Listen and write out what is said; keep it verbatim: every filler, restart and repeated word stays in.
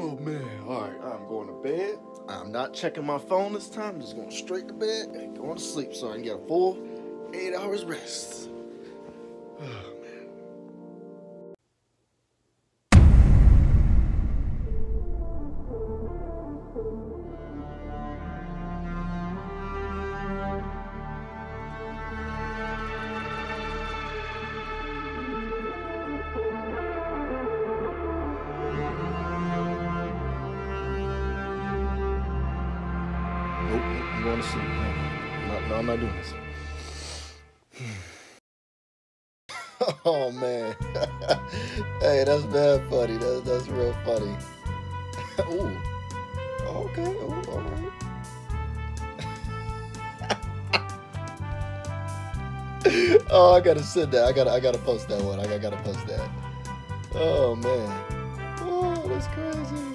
Oh man, all right, I'm going to bed. I'm not checking my phone this time. I'm just going straight to bed and going to sleep so I can get a full eight hours rest. Oh man. Nope, nope, I'm going to sleep. No, no, I'm not doing this. Oh man. Hey, that's bad funny. That's that's real funny. Ooh. Okay. Ooh, all right. Oh, I gotta send that. I gotta I gotta post that one. I gotta, I gotta post that. Oh man. Oh, that's crazy.